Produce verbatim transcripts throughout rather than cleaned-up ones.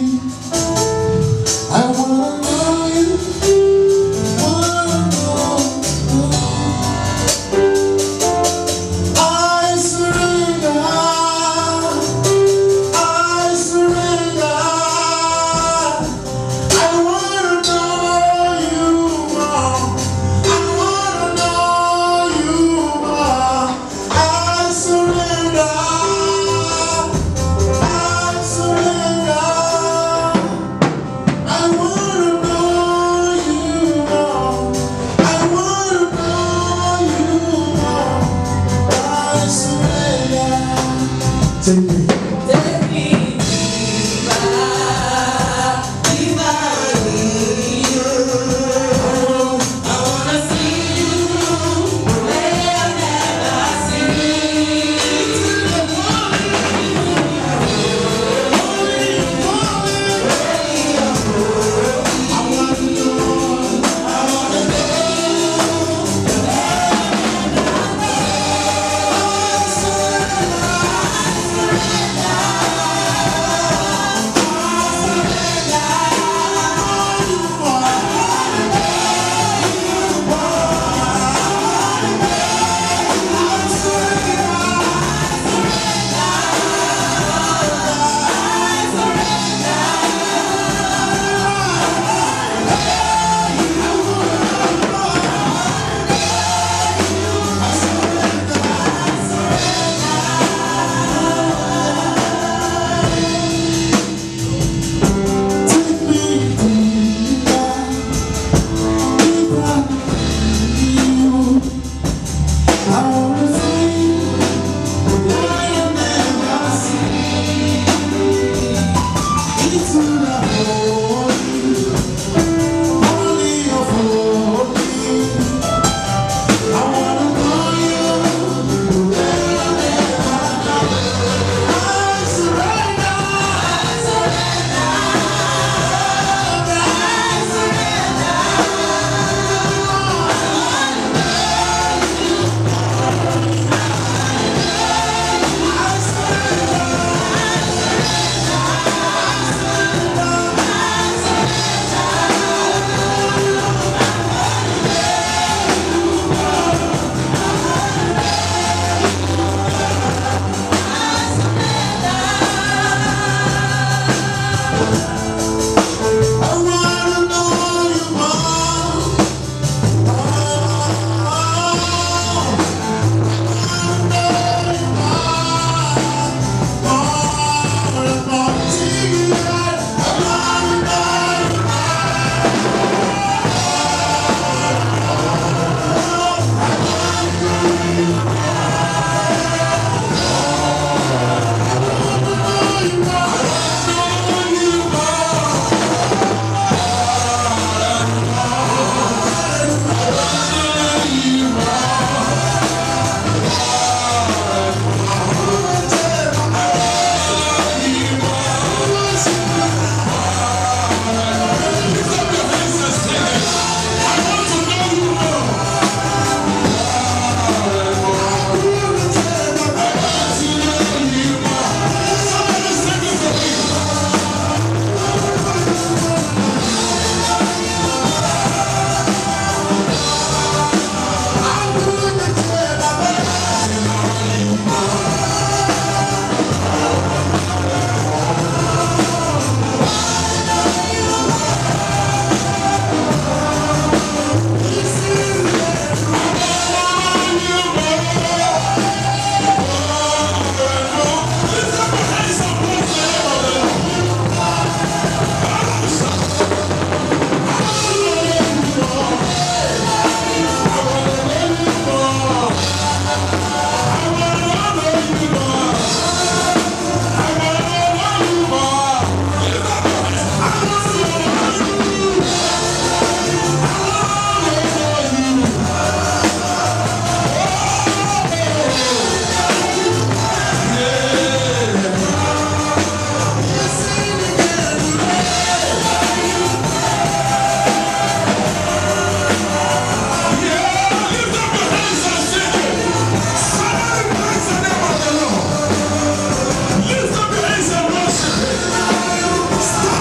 Stop!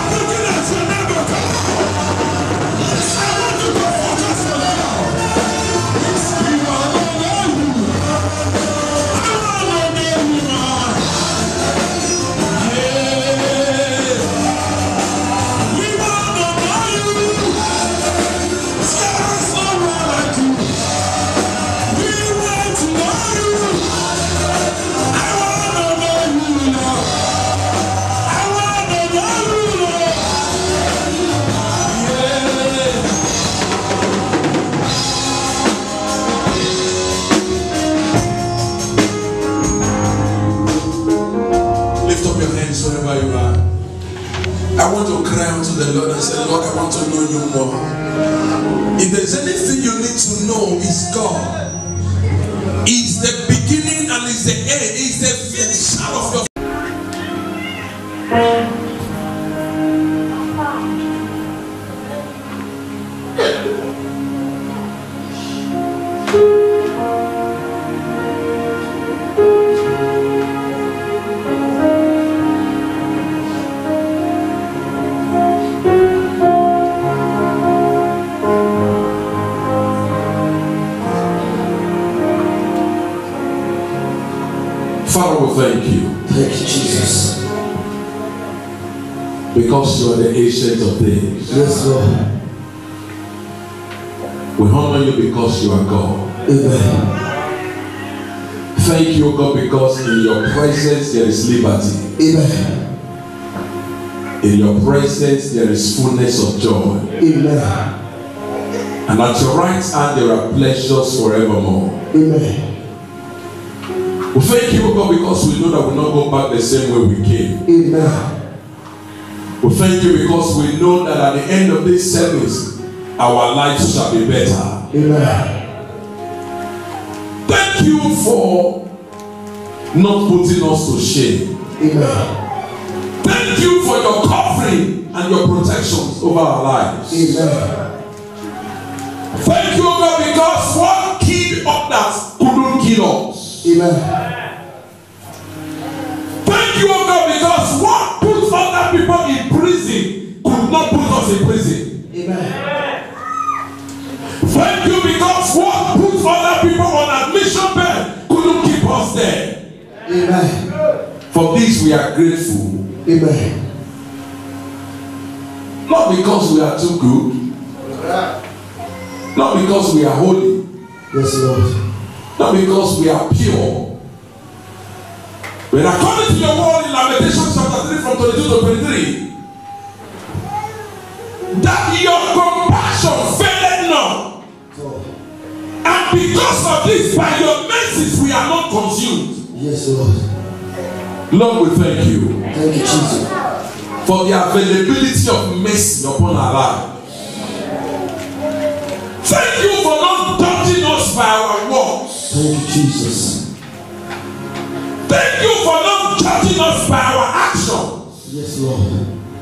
want to cry out to the Lord and say, Lord, I want to know you more. If there's anything you need to know, is God. He's the beginning and he's the end. He's the finisher of your. Father, we thank you. Thank you, Jesus. Because you are the ancient of days. Yes, Lord. We honor you because you are God. Amen. Thank you, God, because in your presence there is liberty. Amen. In your presence there is fullness of joy. Amen. And at your right hand there are pleasures forevermore. Amen. We thank you, God, because we know that we will not go back the same way we came. Amen. We thank you because we know that at the end of this service, our lives shall be better. Amen. Thank you for not putting us to shame. Amen. Thank you for your covering and your protections over our lives. Amen. Thank you, God, because what killed others couldn't kill us. Amen. Thank you, God, because what put other people in prison could not put us in prison. Amen. Thank you because what put other people on admission bed couldn't keep us there. Amen. For this we are grateful. Amen. Not because we are too good. Not because we are holy. Yes, Lord. Not because we are pure. But according to your word in Lamentations chapter three from twenty-two to twenty-three, that your compassion faileth not. And because of this, by your mercies we are not consumed. Yes, Lord. Lord, we thank you. Thank you, Jesus. For the availability of mercy upon our lives. Thank you for not judging us by our works. Thank you, Jesus. Thank you for not judging us by our actions. Yes, Lord.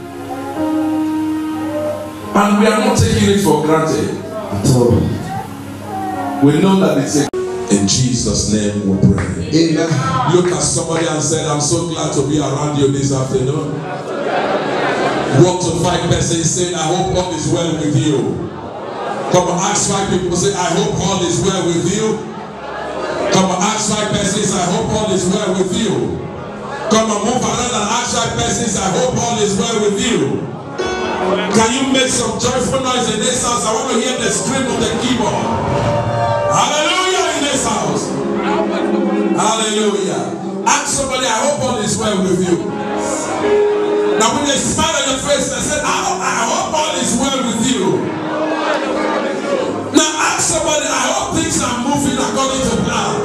And we are not taking it for granted. At all. We know that it's a. In Jesus' name we pray. Amen. Look at somebody and say, I'm so glad to be around you this afternoon. Walk to five persons saying, I hope all is well with you. Come on, ask five people, say, I hope all is well with you. Come on, ask five persons, I hope all is well with you. Come on, move around and ask five persons, I hope all is well with you. Can you make some joyful noise in this house? I want to hear the scream of the keyboard. Hallelujah in this house. Hallelujah. Ask somebody, I hope all is well with you. Now when they smile on your face, they say, I hope, I hope all is well with you. Now ask somebody, I hope things are moving according to plan.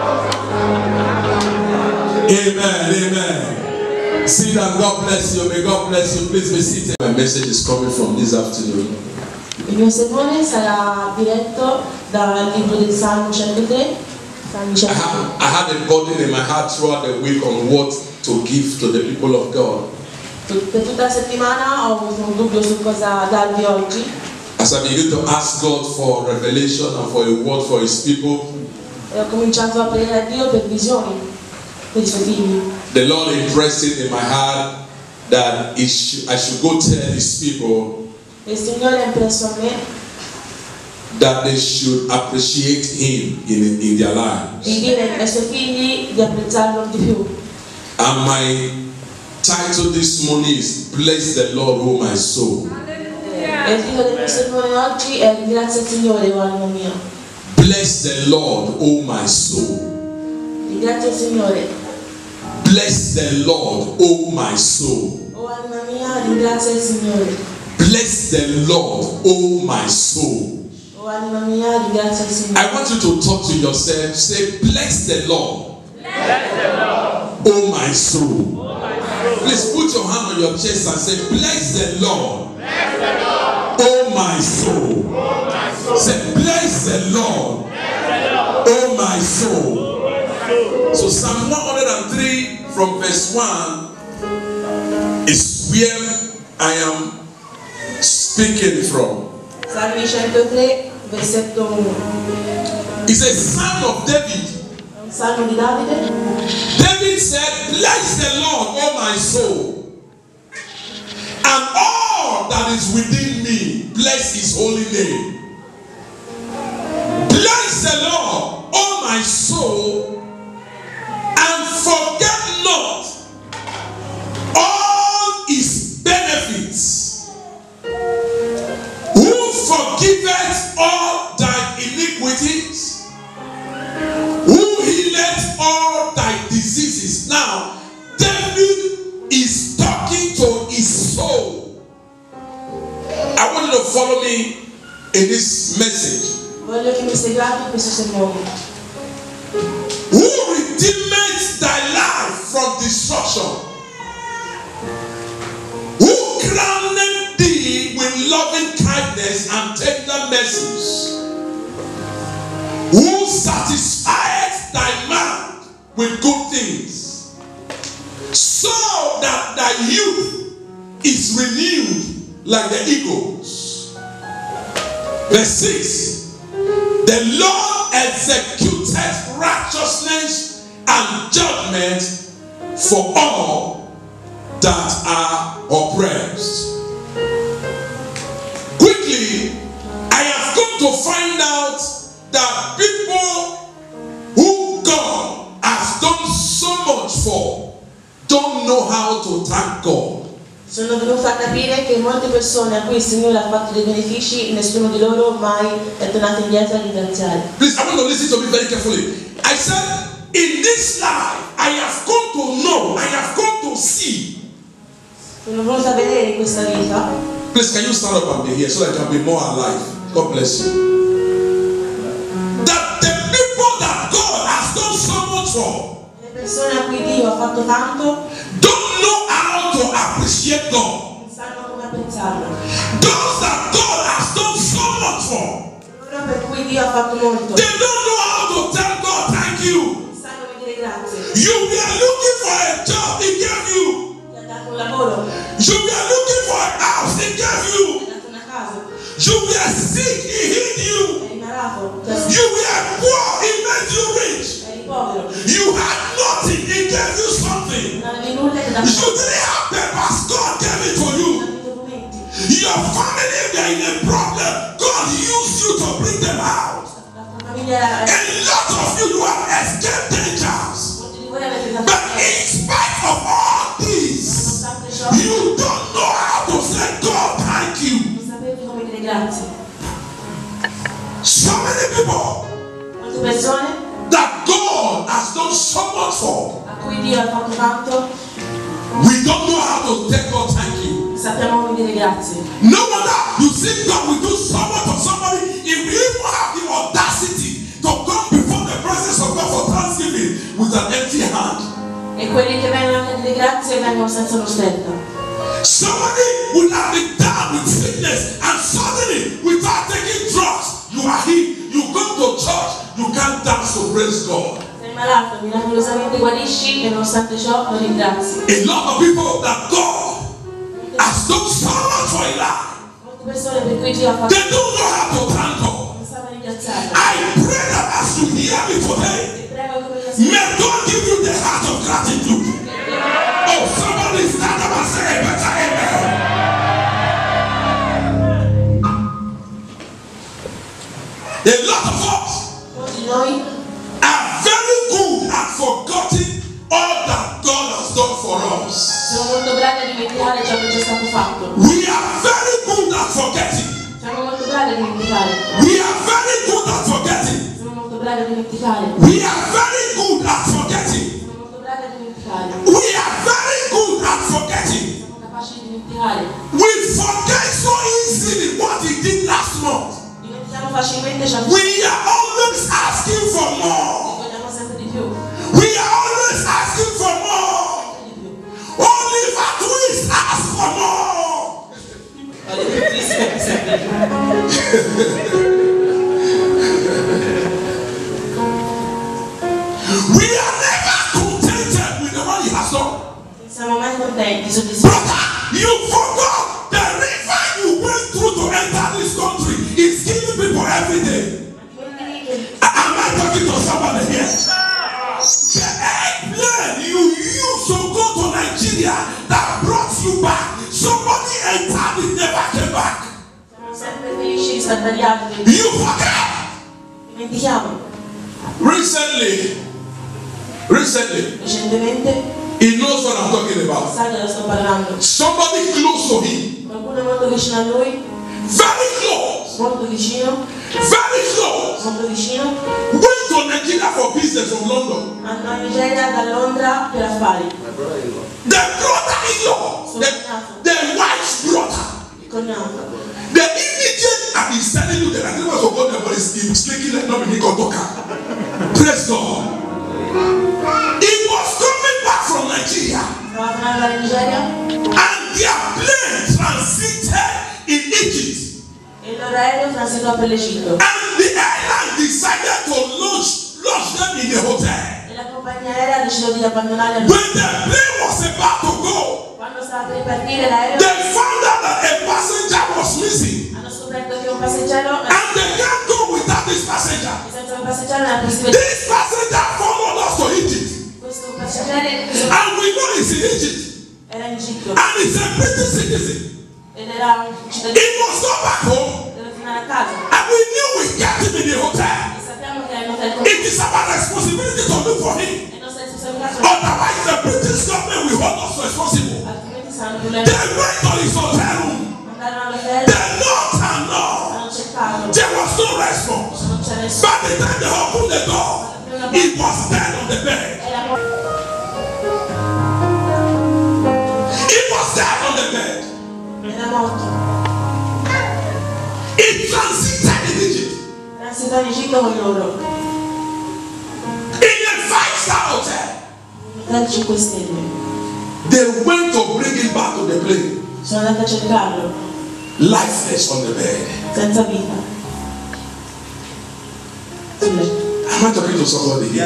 Amen, amen. See that. God bless you. May God bless you. Please be seated. My message is coming from this afternoon. Il mio sermone sarà diretto dal libro del Salmo centotré. I had, I had a burden in my heart throughout the week on what to give to the people of God. Per tutta la settimana ho avuto un dubbio su cosa darvi oggi. As I began to ask God for revelation and for a word for His people, E ho cominciato a pregare a Dio per visioni per i suoi figli. the Lord impressed it in my heart that it sh I should go tell His people E il Signore ha impresso a me that they should appreciate Him in, in their lives. di dire ai suoi figli di apprezzarlo di più. And my title this morning is Bless the Lord, O my soul. E il titolo del mio sermone oggi è Ringrazia il Signore, o anima mia. Bless the Lord, O my soul. Ringrazia il Signore. Bless the Lord, O my soul. O anima mia, ringrazia il Signore. Bless the Lord, O my soul. O anima mia, ringrazia il Signore. I want you to talk to yourself. Say, bless the Lord, Bless the Lord, O my soul. O my soul. Please put your hand on your chest and say, bless the Lord. Bless the Lord. Oh my soul. Oh my soul. Say, bless the Lord. Bless the Lord. Oh my soul. Oh my soul. So Psalm one hundred three from verse one is where I am speaking from. Salmi centotré, versetto uno. It's a psalm of David. Un salmo di Davide. David said, bless the Lord, O my soul, and all that is within me, bless his holy name. Bless the Lord, O my soul, and forget not all his benefits, who forgiveth all thy iniquities, who healeth all thy diseases. Now, David is talking to his soul. I want you to follow me in this message. Voglio che mi seguiate in questo sermone. Who redeemeth thy life from destruction? Who crowned thee with loving kindness and tender mercies? Who satisfieth thy mouth with good things, so that thy youth is renewed like the eagles? Verse six. The Lord executed righteousness and judgment for all that are oppressed. Quickly, I have come to find out that people who God has done so much for don't know how to thank God. Sono venuto a capire che molte persone a cui il Signore ha fatto dei benefici, nessuno di loro mai è tornato indietro a ringraziare. Please, I want to listen to me very carefully. I said, in this life, I have come to know, I have come to see. Sono venuto a vedere in questa vita. Please, can you stand up and be here so that I can be more alive? God bless you. That the people that God has done so much for, Le persone a cui Dio ha fatto tanto don't know how to appreciate God. non sanno come apprezzarlo. Those that God has done so much for, Loro per cui Dio ha fatto molto they don't know how to tell God thank you. non sanno come dire grazie. You were looking for a job, He gave you. Ti ha dato un lavoro, You were looking for a house, He gave you. ti ha dato una casa, You were sick, He healed you. eri malato, ti ha You were poor, He made you rich. eri povero, You had nothing, He gave you something. non avevi nulla e ti ha You dato didn't have papers, God gave it to you. i documenti. Your family, they're in a problem. God used you to bring them out. La tua famiglia A lot of you, you have escaped dangers. molti di voi avete dato But in spite of all this, nonostante ciò you don't know how to say, God, thank you. non sapete come dire grazie. So many people Molte persone that God has done so much for, a cui Dio ha fatto tanto we don't know how to tell God thank you. sappiamo come dire grazie. No wonder you see God will do so much for somebody if we even have the audacity to come before the presence of God for thanksgiving with an empty hand. E quelli che vengono anche a dire grazie vengono senza uno stretto. Somebody would have been down with sickness and suddenly, without taking drugs, you are healed. You go to church, you can't dance to praise God. Sei malato, miracolosamente guarisci e nonostante ciò lo ringrazi. A lot of people that God has done so much for a life, Molte persone per cui Dio ha fatto they don't know how to thank God. non sanno ringraziarlo. I pray that as you hear me today, Ti prego che mi may God give you the heart of gratitude. Oh, somebody stand up and say a better amen. A lot of us Molti di noi are very good at forgetting all that God has done for us. sono molto bravi a dimenticare ciò che ci è stato fatto. We are very good at forgetting. Siamo molto bravi a dimenticare. We are very good at forgetting. Siamo molto bravi a dimenticare. We are very good at forgetting. Siamo molto bravi a dimenticare. We are very good at forgetting. Siamo capaci di dimenticare. We forget so easily what He did last month. Dimentichiamo facilmente ciò che We are always asking for more. vogliamo sempre di più. We are always asking for more. Sempre di più. Only alle bruttissime che sempre giù. We are never contented with the one he has done. Non siamo mai contenti, soddisfatti. Brother, you forgot the river you went through to enter this country is killing people every day. Am I talking to somebody here? The airplane you used to go to Nigeria that brought you back, somebody entered it, never came back. Siamo sempre felici di stare dagli altri. You forget. Dimentichiamo. Recently, recently, Recentemente, he knows what I'm talking about. sa che sto parlando. Somebody close to him, Qualcuno molto vicino a lui, very close, molto vicino, very close, molto vicino, went to Nigeria for business from London. andò in Nigeria da Londra per affari. The brother-in-law, the, the wife's brother, Il cognato. the immediate, and he's telling you that I never forgot the but he's speaking like nobody can talk. Praise God. He was coming back from Nigeria, Stava tornando in Nigeria and their plane transited in Egypt, e il loro aereo transitò per l'Egitto. and the airline decided to launch, launch them in the hotel. E la compagnia aerea ha deciso di abbandonare a When lui. the plane was about to go, Quando stava per ripartire l'aereo, they found out that a passenger was missing, hanno scoperto che un passeggero, and they can't go without this passenger. senza un passeggero non è possibile. This passenger followed us to Egypt, Questo passeggero and we know he's in Egypt, era in Egitto and he's a British citizen. ed era un He cittadino, must go back home, deve tornare a casa. and we knew we kept him in the hotel. E sappiamo che era in hotel con It is our responsibility to look for him. e nostra responsabilità. Otherwise, the British government will hold us responsible. Altrimenti saranno They problemi. went to his hotel room. Andarono all'hotel, They knocked and knocked. hanno cercato, There was no response. non c'era nessuno. By the time they opened the door, he was dead on the bed. Era morto. He was dead on the bed. Era morto. He transited in Egypt Transitò in Egitto con loro. in a five-star hotel. Hotel cinque stelle. They went to bring him back to the plane, Sono andati a cercarlo, lifeless on the bed. senza vita. Sul letto. Am I talking to somebody here?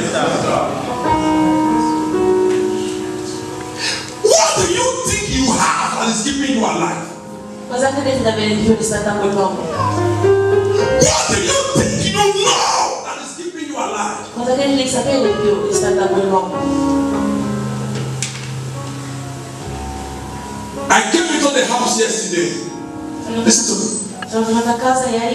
What do you think you have that is keeping you alive? Cosa credete di avere di più rispetto a quell'uomo? What do you think you know that is keeping you alive? Cosa credete di sapere di più rispetto a quell'uomo? I came into the house yesterday. Listen to me. Sono tornata a casa ieri,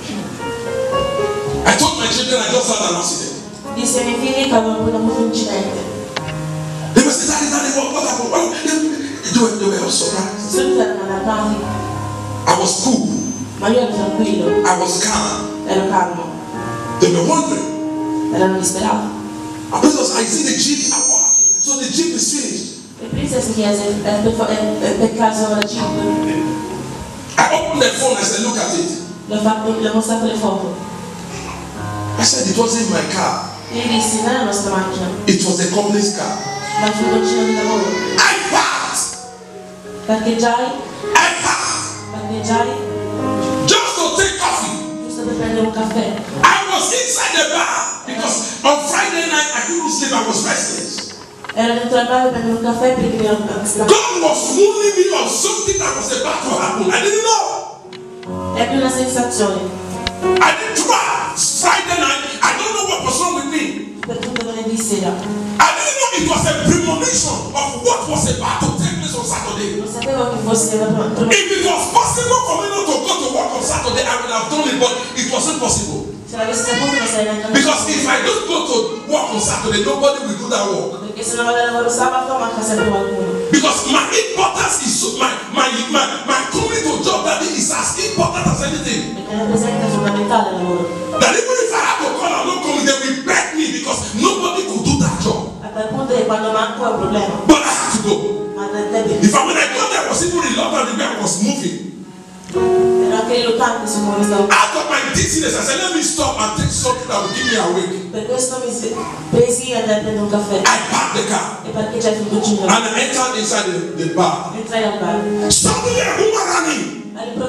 I told my children I just had an accident. dissi ai miei figli che avevo avuto un incidente. They were saying, Daddy, Daddy, what, what happened? Well, they, were, they were surprised. Subito erano allarmati, I was cool. ma io ero tranquillo, I was calm. ero calmo, They were wondering. erano disperati. And because I see the jeep, I walk. So the jeep is finished. Il Prince si chiese, eh, per, fa- eh, eh, per caso la jeep? I opened the phone. I said, look at it. Le ho, fatto, le ho mostrato le foto. I said, it wasn't my car. Io gli dissi, non è la nostra macchina, It was the company's car. ma il furgoncino di lavoro. I parked. Parcheggiai, I parked. parcheggiai, Just to take coffee. giusto per prendere un caffè. I was inside the bar because on Friday night I couldn't sleep. I was restless. Ero dentro al bar per prendere un caffè perché mi ero stanco. God was warning me of something that was about to happen. I didn't know. Ebbi una sensazione. I didn't try. Friday night, I don't know what was wrong with me. Per tutto venerdì sera. I didn't know it was a premonition of what was about to take place on Saturday. Non sapevo che fosse una If it was possible for me not to go to work on Saturday, I would have done it, but it wasn't possible. Se l'avessi saputo non sarei neanche andato. Because if I don't go to work on Saturday, nobody will do that work. Perché se non vado a lavoro sabato manca sempre qualcuno. Because my importance is so, my, my, my, my coming to job that day is as important as anything. Perché la presenza è fondamentale al lavoro. That even if I have to call and not come, they will beg me because nobody could do that job. A tal punto che quando manco è un problema. But I have to go. Ma deve. In fact, when I got there, I was even reluctant, the way I was moving. Ero anche riluttante su come stavo. Out of my dizziness, I said, let me stop and take something that will keep me awake. Per questo mi si- presi e andai a prendere un caffè. I parked the car E parcheggiai sul furgoncino. and I entered inside the, the bar. Entrai al bar. Suddenly, a woman ran in.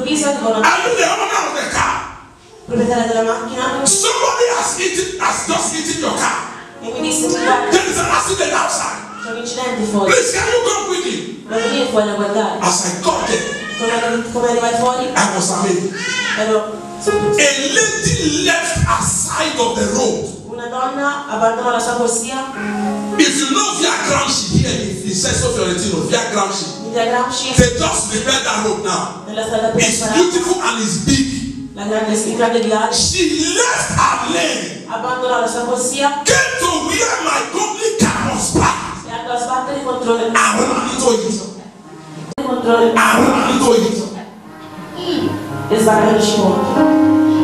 all'improvviso arrivano Are you the owner of the car? proprietaria della macchina Somebody has eaten, has just eaten your car. e mi disse guarda, There is an accident outside. c'è un incidente fuori, Please, can you come with me? ma venire fuori a guardare. As I got there, Come, come arrivai fuori, I was amazed. ero A lady left aside of the road. una donna abbandonò la sua corsia, If you know Via Gramsci here in Sesto Fiorentino, Via Gramsci, via Gramsci, they just repaired that road now. nella strada per It's Sparà, beautiful and it's big. la grande, il grande viale, She left her lane, abbandonò la sua corsia came to where my company car was parked, e andò a sbattere contro il and ran into it. contro il And ran into it. e sbarrò il scivolo.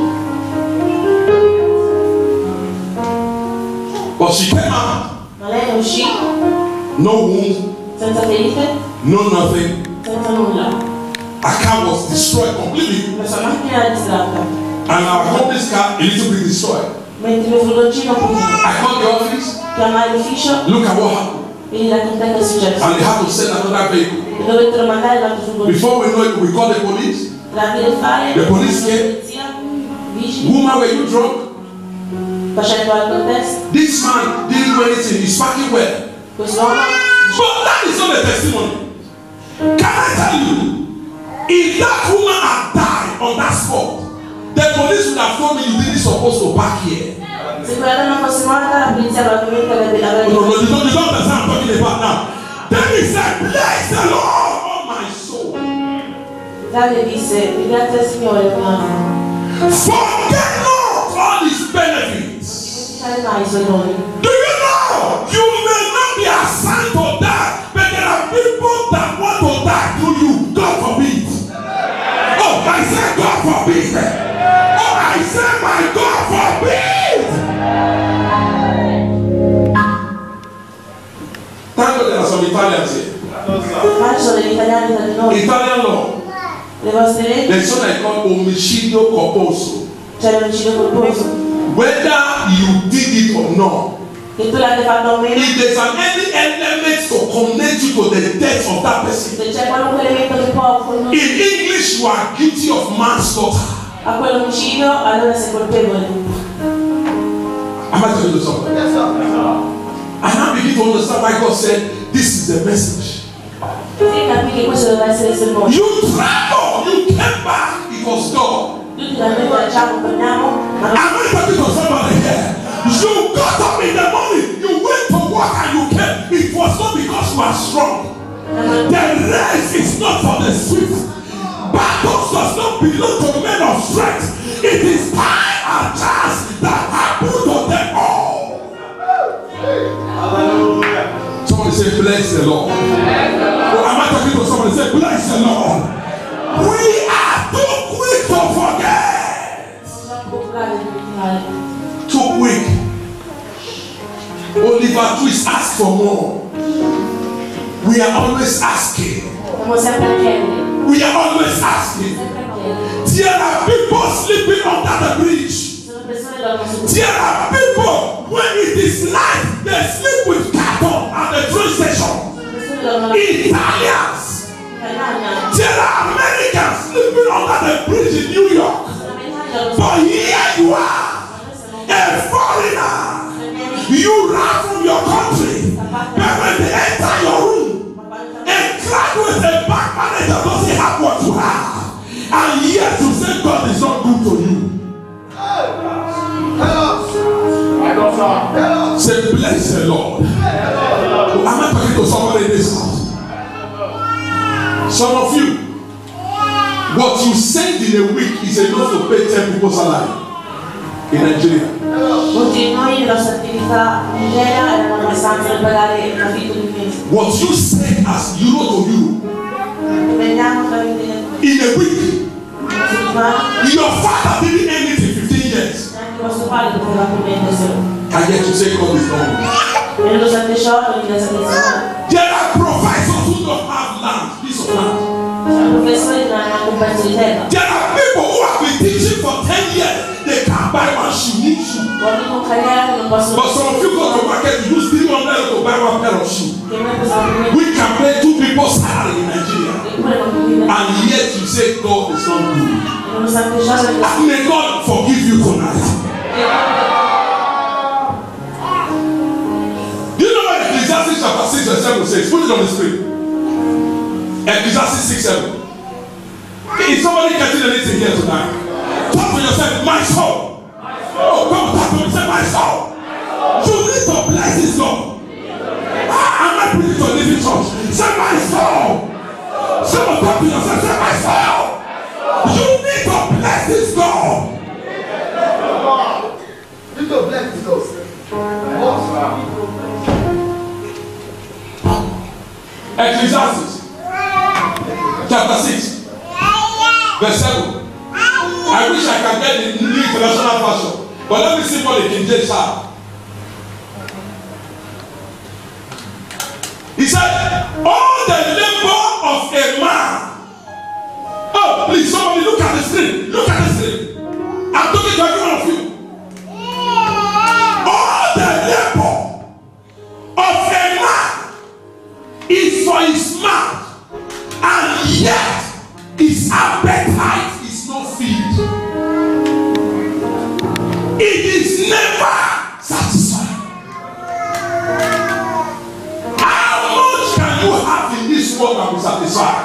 But she came out, Ma lei ne uscì no wound, senza ferite, no nothing. senza nulla. Her car was destroyed completely, La sua macchina era distratta, and our company's car a little bit destroyed. mentre il mio furgoncino un pochino. I called the office. Chiamai l'ufficio Look at what happened, e gli raccontai che è successo. and they had to send another vehicle. E dovettero mandare l'altro furgoncino. Before we know it, we called the police. Tra dire e fare, The police la came. polizia, vigili, Woman, were you drunk? facendo al contesto. This man didn't do anything. He's parking well. Questo uomo, But that is not a testimony. Can I tell you? If that woman had died on that spot, the police would have told me you didn't supposed to park here. se quella donna fosse morta, la polizia probabilmente avrebbe avrebbe No, no, you don't, you don't understand what I'm talking about now. Then he said, bless the Lord, oh my soul. Davide disse, ringrazia il Signore, mio animo. Forget not all his benefits. Non dimenticare mai i suoi doni. Do you know you may not be assigned to die, but there are people that want to die through you. God forbid. Oh, I said God forbid. Oh, I said my God forbid. Thank God there are some Italians here. Ma ci sono degli italiani tra di noi. Italian law. Le vostre leggi, There's what I call omicidio colposo. c'è l'omicidio colposo. Whether you did it or not, Che tu l'abbia fatto o meno, if there's an any element to connect you to the death of that person, se c'è qualunque elemento che può condurre in English you are guilty of manslaughter. a quell'omicidio, allora sei colpevole. Am I telling you something? Yes, sir. And I begin to understand why God said this is the message. Sì, capì che questo doveva essere il sermone. You travel, you came back, it was God. Tutti da noi facciamo, torniamo, ma non Am I talking to somebody here? You got up in the morning, you went to work and you came. It was not because you are strong. The race is not for the swift. Battles does not belong to men of strength. It is time and chance that happen to them all. Hallelujah. Somebody say, bless the Lord. Oh, am I talking to somebody? Say, bless the Lord. We are too quick to forget. possiamo procurare di dimenticare. Too quick. Oliver Twist ask for more. We are always asking. Siamo sempre a chiedere, We are always asking. sempre a chiedere. There are people sleeping under the bridge. Ci sono persone che dormono su There are people when it is night they sleep with carton at the train station. persone che dormono Italians. italiani, There are Americans sleeping under the bridge in New York. sono americani che dormono But here you are, a foreigner. You ran from your country. But when they enter your room, a graduate, a bank manager doesn't have what you have. And yet you say God is not good to you. Help us. Help us. Say, bless the Lord. Am I talking to somebody in this house? Some of you, what you send in a week is enough to pay ten people's salary in Nigeria. Molti di noi la nostra attività in Nigeria erano abbastanza per pagare l'affitto di un mese. What you send as euro to euro Vendiamo tramite in a week, una settimana, your father didn't earn it in fifteen years. neanche vostro padre poteva prenderselo. And yet you say God is not good. E nonostante ciò non gli dà salvezza. There are professors who don't have land, piece of land. Sono professori che non hanno neanche un pezzo di terra. There are people who have been teaching for ten years. They can't buy one shoe, new shoe. Uomini con carriera che non possono. But some of you go to market, you use three hundred to buy one pair of shoes. Che noi possiamo prendere We can pay two people's salary in Nigeria. And yet you say God is not good. And may God forgive you tonight. Do you know what Ecclesiastes chapter six verse seven says? Put it on the screen. Ecclesiastes six seven. Is somebody getting anything here tonight? Talk to yourself, my soul. Oh, come on, talk to yourself, my soul. You need to bless this God. I'm not preaching to live in church. Say my soul. Someone talk to yourself, say my soul. You need to bless this God. You need to bless this God. Ecclesiastes chapter six verse seven. I wish I can get the New International Version, but let me see what the King James have. He said, all the labor of a man. Oh, please, somebody look at the screen. Look at the screen. I'm talking to every one of you. All the labor of a man is for his mouth, and yet his appetite is not filled. It is never satisfied. How much can you have in this world and be satisfied?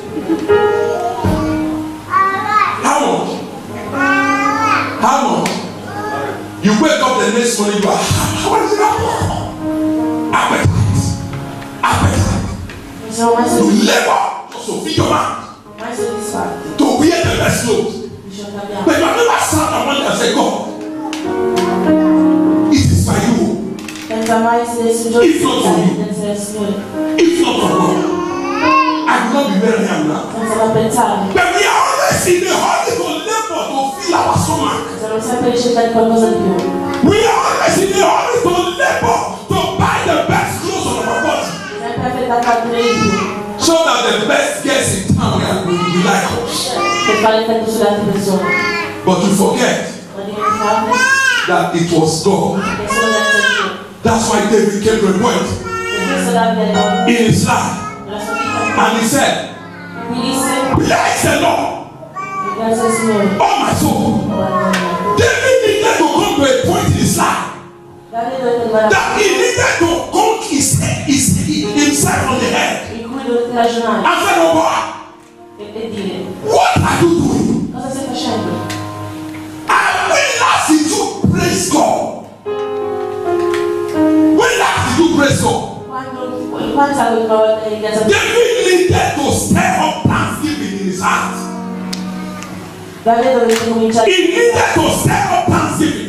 How much? How much? You wake up the next morning, you are, how much is that? Appetite. Appetite. You labor just to feed your mind. To wear the best clothes. But you have never sat down one day and said, God, it is by you. If not for you, if not for God, I will not be where I am now. But we are always in the hurry to labor to fill our stomach. We are always in the hurry to labor to buy the best clothes on our body. So that the best gets in town will be like us. But you forget that it was God. That's why David came to a point in his life. And he said, bless the Lord, oh my soul. David needed to come to a point in his life that he needed to conk his head, his, himself on the head. And said, oh God, what are you doing? And when last did you praise God? When last did you praise God? David needed to stir up thanksgiving in his heart. He needed to stir up thanksgiving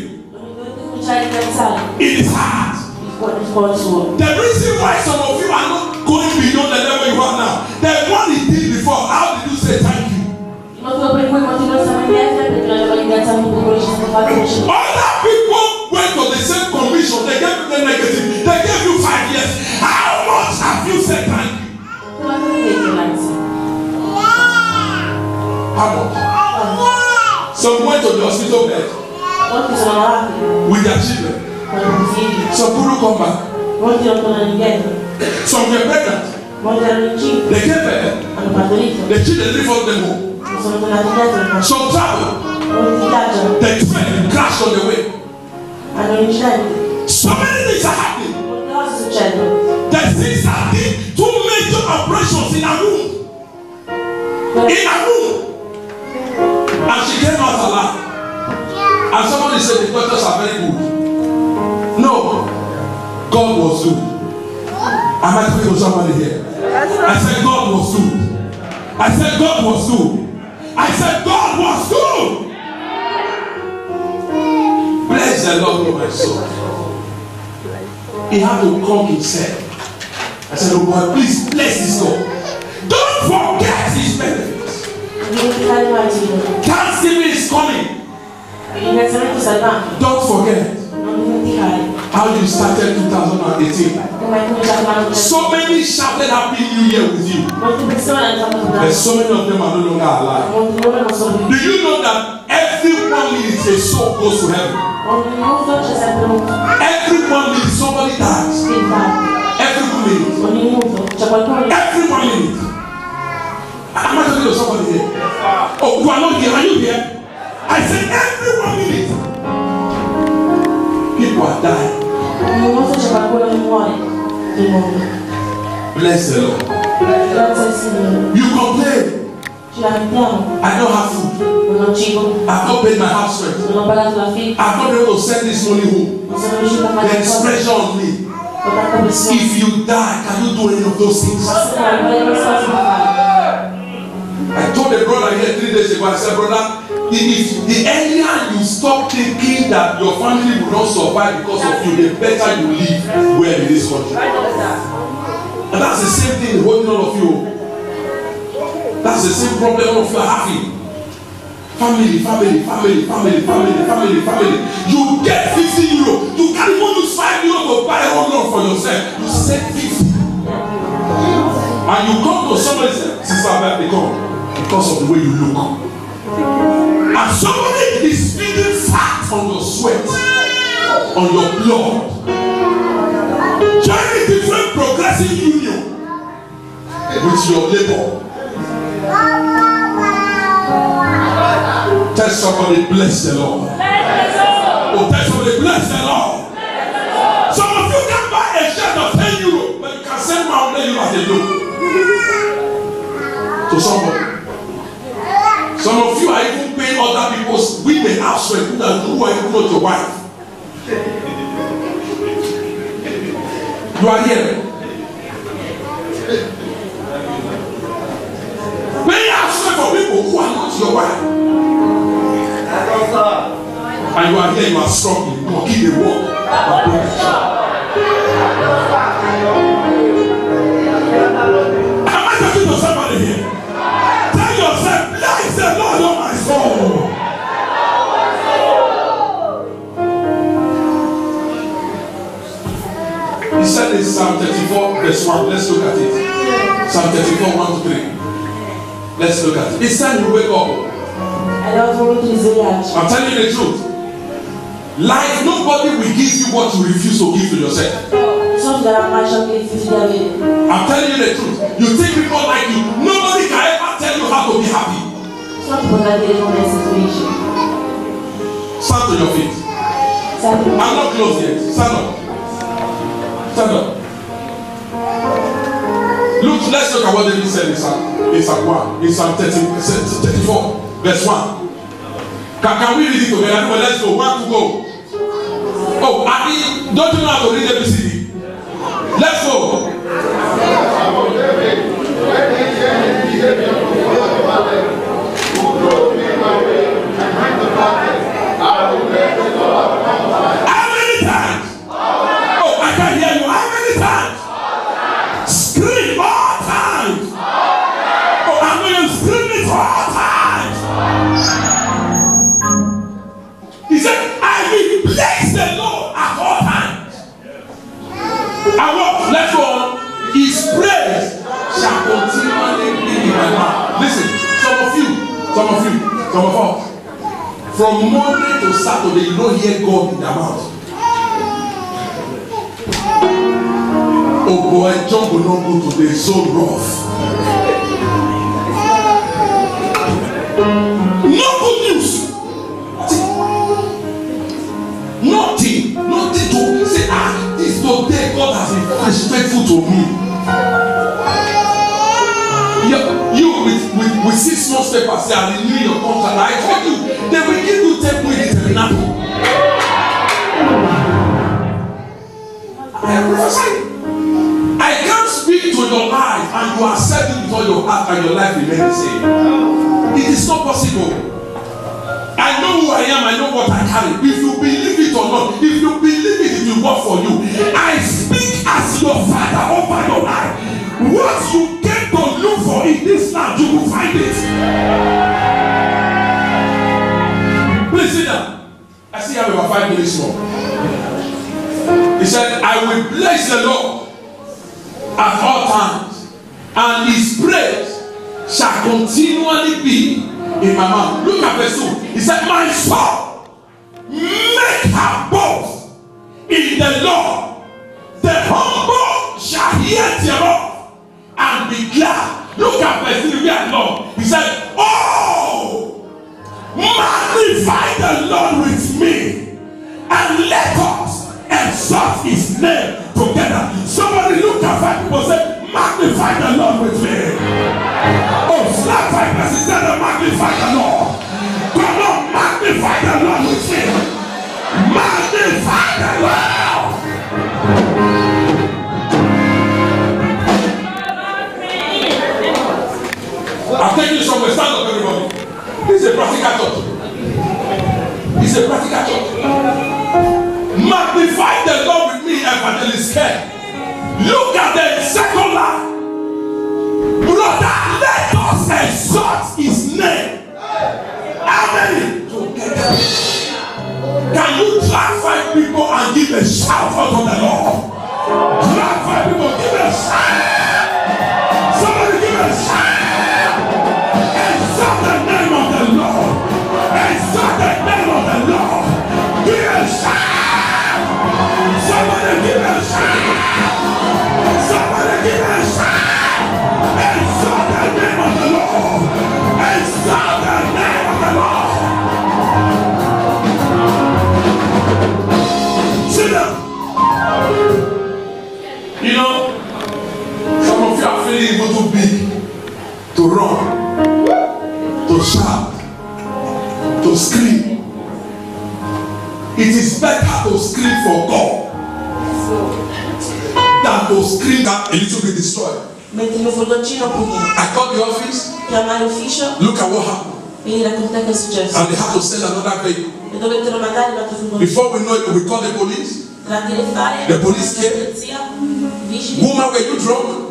in his heart. The reason why some of you are not going beyond the level you are now, the one he did before, how did you say thank you? Other people went to the same commission, they gave you the negative, they gave you five years. How much have you said thank you? How much? Some went to the hospital bed with their children. Some people come back. Some were pregnant. They came back. The children live on them home. Some travel. The train crashed on the way. So many things are happening. The things are doing two major operations in a room. In a room. And she came out alive. And somebody said the doctors are very good. No. God was good. Am I talking to somebody here? I said God was good. I said God was good. I said God was good. Bless the Lord, oh my soul. He had to come himself. I said, oh boy, please bless this God. Don't forget his benefits. Thanksgiving is coming. Don't forget how you started two thousand eighteen. So many shouted Happy New Year with you. But so many of them are no longer alive. Do you know that every one minute a soul goes to heaven? Every one minute somebody dies. Every one minute. Every one minute. Am I talking to somebody here? Oh, you are not here. Are you here? I said every one minute. People are dying. Bless the Lord. You complain. I don't have food. I've not paid my house rent. I've not been able to send this money home. There's pressure on me. If you die, can you do any of those things? I told a brother here three days ago, I said, brother, if the earlier you stop thinking that your family will not survive because of you, the better you live well in this country. And that's the same thing holding all of you. That's the same problem all of you are having. Family, family, family, family, family, family, family. You get fifty euro. You can't even use five euro to buy a whole lot for yourself. You save fifty. And you come to somebody and say, Sister Abel, they come because of the way you look. And somebody is feeding fat on your sweat, on your blood. Join a different progressive union with your labor. Tell somebody, bless the Lord. Oh, tell somebody, bless the Lord. Some of you can buy a shirt of ten euro, but you can send my own euro as a loan. To somebody. Some of you are even paying other people's women house rent who are even not your wife. You are here. Pay house rent for people who are not your wife. And you are here, you are struggling. You are keep the work. Am I talking to somebody here? Tell yourself, bless the Lord on my soul. He said in Psalm thirty-four, verse one. Let's look at it. Psalm thirty-four, one to three. Let's look at it. It's time you wake up. I'm telling you the truth. Life, nobody will give you what you refuse to give to yourself. I'm telling you the truth. You think people like you, nobody can ever tell you how to be happy. Stand to your feet. I'm not close yet. Stand up. Stand up. Look, let's look at what David said in Psalm, in Psalm one, in Psalm thirty-four, verse one. Can, can we read it together? Well, let's go. One to go. Oh, I mean, don't you know how to read A B C D? Let's go. How many times? Oh, I can't hear you. How many times? Scream all times. Oh, I'm going to scream it all times. He said, I will bless the Lord at all times. And what? Let's go on. His praise shall continually be in my mouth. Listen, some of you, some of you, some of us, from Monday to Saturday, you don't hear God in their mouth. Oh boy, John will not go today, it's so rough. No good news. Nothing, nothing to say, ah, this today God has been faithful to me. You, you with, with, with six months paper say, I renew your contract. I told you, they will give you ten minutes and nothing. I prophesy. I can't speak to your life and you are serving with all your heart and your life remains the same. It is not possible. I know who I am, I know what I carry. If you believe it or not, if you believe it, it will work for you. I speak as your father over your life. What you came to look for in this land, you will find it. Please sit down. I still have about five minutes more. He said, I will bless the Lord at all times, and his praise shall continually be in my mouth. Look at verse two. He said, my soul, make her boast in the Lord. The humble shall hear thereof and be glad. Look at verse three where Lord. He said, oh, magnify the Lord with me, and let us exalt his name together. Somebody look at five people and say, magnify the Lord with me. Oh, slap five person and say, magnify the Lord. Come on, magnify the Lord with me. Magnify the Lord. I'm taking you somewhere. Stand up, everybody. This is a practical church. It's a practical church. Magnify the Lord with me, Evangelist Ken. Look at the second line. Brother, let us exalt his name. How many? Together. Can you drag five people and give a shout out of the Lord? Drag five people, give a shout. Somebody give a shout. Exalt the name of the Lord. Exalt the name of the Lord. Give a shout. Somebody give a shout. Somebody give a shout. Exalt the name of the Lord. Exalt the name of the Lord. Sit down. You know, some of you are feeling even too big to run, to shout, to scream. It is better to scream for God than to scream that a little bit destroyed. I called the office. Look at what happened. And they have to send another vehicle. Before we know it, we call the police. The police came. Woman, were you drunk?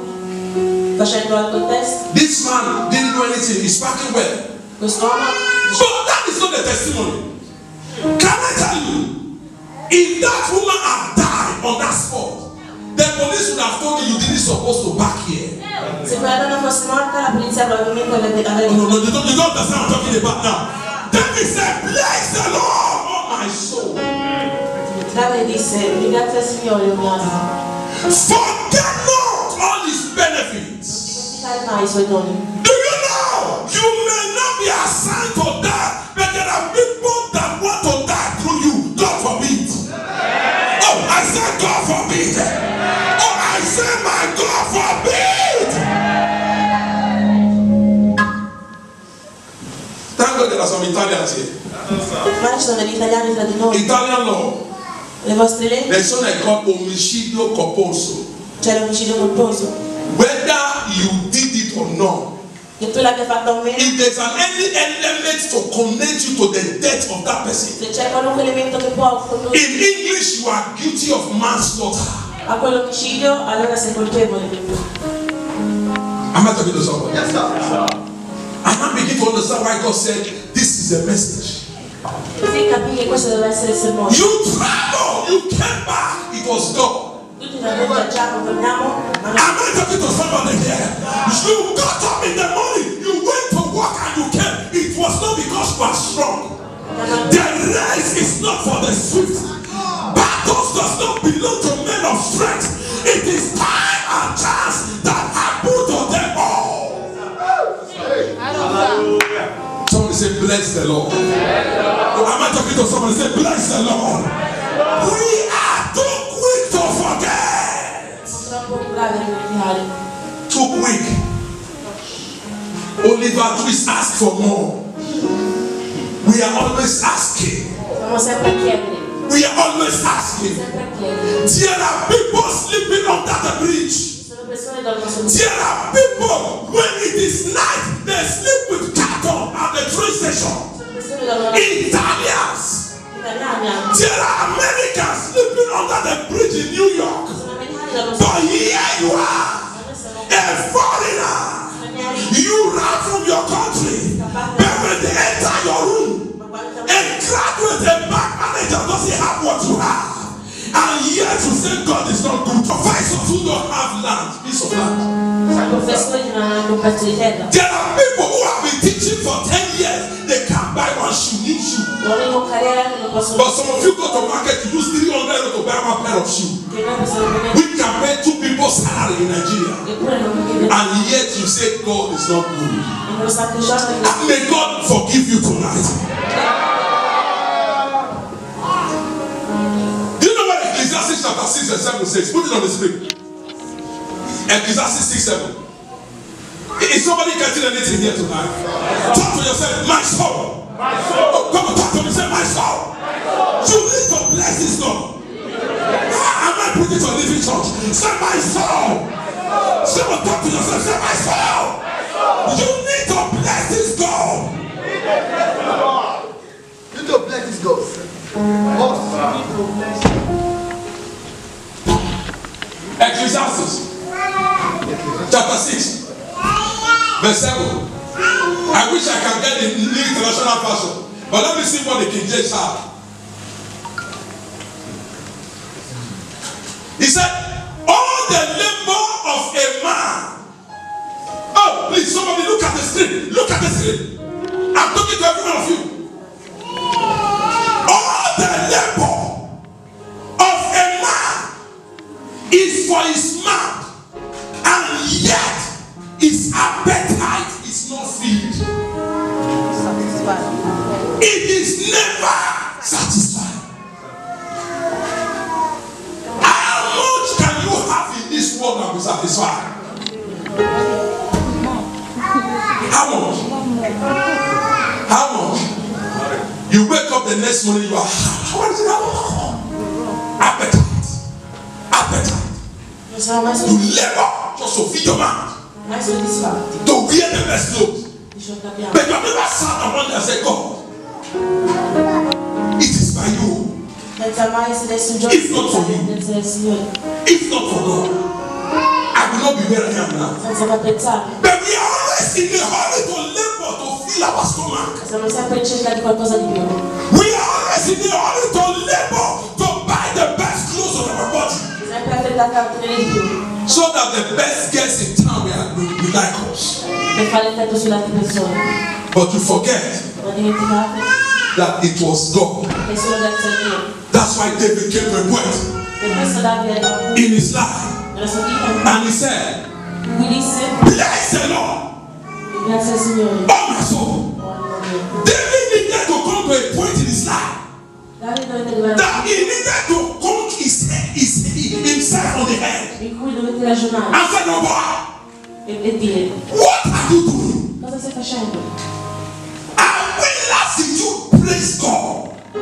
This man didn't do anything. He's parking well. So that is not the testimony. Can I tell you, if that woman had died on that spot, the police would have told you you didn't supposed to back here. No, no, no, you don't, you don't understand what I'm talking about now. David said, bless the Lord, oh my soul. Forget not all his benefits. Do you know you may not be assigned to die, but there are people that want to die through you. God forbid. Oh, I said God forbid. Oh, I said my God forbid. Thank God there are some Italians here. Italian law. Le vostre leggi? There's something called omicidio colposo. C'è l'omicidio colposo. Whether you did it or not, Che tu l'abbia fatto o meno, if there's an any element to connect you to the death of that person, se c'è qualunque elemento che può condurre in English you are guilty of manslaughter. a quell'omicidio, allora sei colpevole. Am I talking to somebody? Yes, sir. And I begin to understand why God said this is a message. Così capì che questo doveva essere il sermone. You traveled, you came back, it was God. Tutti noi viaggiamo, torniamo, ma non. Am I talking to somebody here? You got up in the morning, you went to work and you came. It was not because you are strong. The race is not for the swift. Battles does not belong to men of strength. It is time and chance that happen to them all. Somebody say, bless the Lord. Oh, am I talking to somebody? Say, bless the Lord. We are too quick to forget. Too quick. Oliver Twist asked for more. We are always asking. We are always asking. There are people sleeping under the bridge. There are people, when it is night, they sleep with cattle at the train station. Italians. There are Americans sleeping under the bridge in New York. But here you are, a foreigner. You ran from your country, but when they enter your room, a graduate, a bank manager doesn't have what you have. And yet you say God is not good. Professors who don't have land, piece of land. There are people who have been teaching for ten years. They can't buy one shoe, need shoe. But some of you go to market, you use three hundred to buy one pair of shoe. We can pay two people's salary in Nigeria. And yet you say God is not good. And may God forgive you tonight. Do you know what Ecclesiastes chapter six and seven says? Put it on the screen. Ecclesiastes six seven. Is somebody getting anything here tonight? Talk to yourself, my soul. My soul. Oh, come on, talk to me, say my soul. My soul. You need to bless this God. Am I preaching to a living church? Say my soul. Someone talk to yourself, say my soul. You need to bless this God. You need to bless this God. Ecclesiastes chapter six. Verse seven. I wish I can get the New International Version, but let me see what the King James have. He said, all the labor of a man. Oh, please, somebody look at the screen. Look at the screen. I'm talking to every one of you. All the labor of a man is for his mouth, and yet his appetite is not filled. It is never satisfied. How much can you have in this world and be satisfied? How much? How much? You wake up the next morning, you are what is it? Appetite. Appetite. You labor just to feed your mouth. To wear the best clothes. But you have never sat around and said, God, it is by you. If not for you, if not for God, I will not be where I am now. But we are always in the hurry to labor to fill our stomach. We are always in the hurry to labor to buy the best clothes on our body. So that the best guests in town will, will, will like us. But you forget that it was God. That's why David came to a point in his life. And he said, bless the Lord, oh my soul. David needed to come to a point in his life that he needed to conk his, his, himself on the head and said, no boy, what are you doing? And when last did you praise God?